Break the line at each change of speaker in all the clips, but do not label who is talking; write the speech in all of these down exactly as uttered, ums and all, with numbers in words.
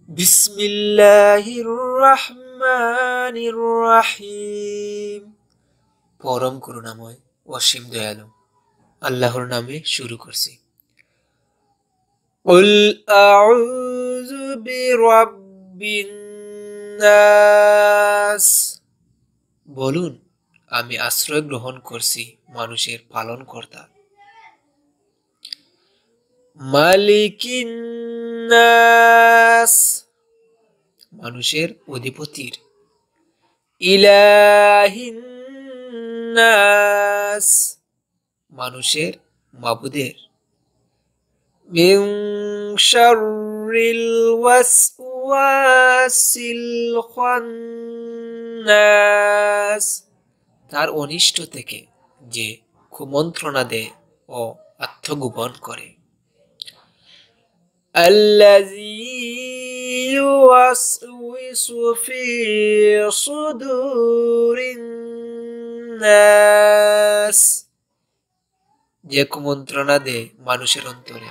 বিসমিল্লাহির রহমানির রহিম। পরম করুণাময় অসীম দয়ালু আল্লাহর নামে শুরু করছি। কুল আউযু বিরাব্বিন নাস, বলুন আমি আশ্রয় গ্রহণ করছি মানুষের পালনকর্তা। মালিকিন নাস, মানুষের অধিপতির। ইলাহিন নাস, মানুষের মাবুদের। মিন শাররিল ওয়াসওয়াসিল খান্নাস, তার অনিষ্ট থেকে যে কুমন্ত্রণা দেয় ও আত্মগোপন করে। আল্লাযী ইউওয়াসউইসু ফি সুদুরিন নাস, যে কুমন্ত্রণা দেয় মানুষের অন্তরে।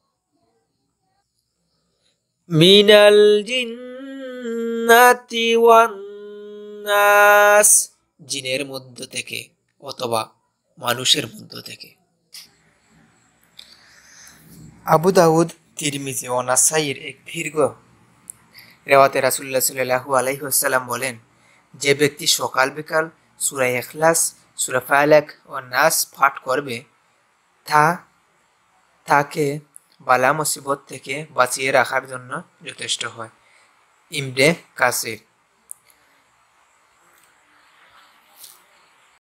মিনাল জিন্নাতি ওয়ান নাস, জিনের মধ্য থেকে অথবা মানুষের মধ্য থেকে। আবু দাউদ, তিরমিজি ও নাসাইর এক দীর্ঘ রেওয়াতে রাসূলুল্লাহ সাল্লাল্লাহু আলাইহি ওয়াসাল্লাম বলেন, যে ব্যক্তি সকাল বিকাল সূরা ইখলাস, সূরা ফালাক ও নাস পাঠ করবে তা তাকে বালা মুসিবত থেকে বাঁচিয়ে রাখার জন্য যথেষ্ট হয়। ইবনে কাসির।